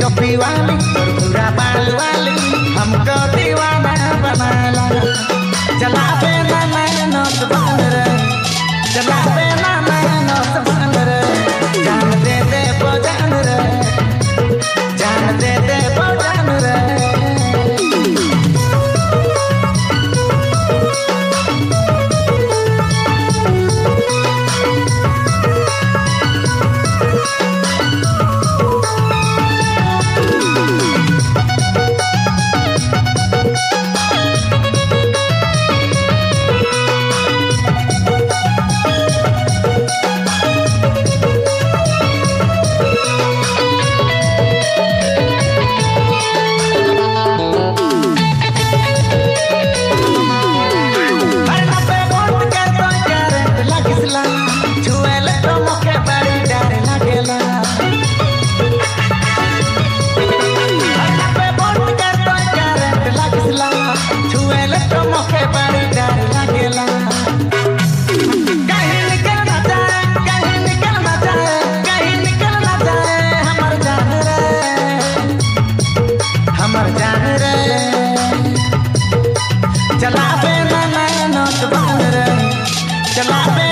टोपी वाली और पूरा बाल वाली हमको दीवाना बनाला। चला पे ना नैनो बांध रे, चला पे ना नैनो बांध रे, जान दे दे वो जान रे, जान दे दे वो जान रे। चला पे ना नैनो बांध रे, चला पे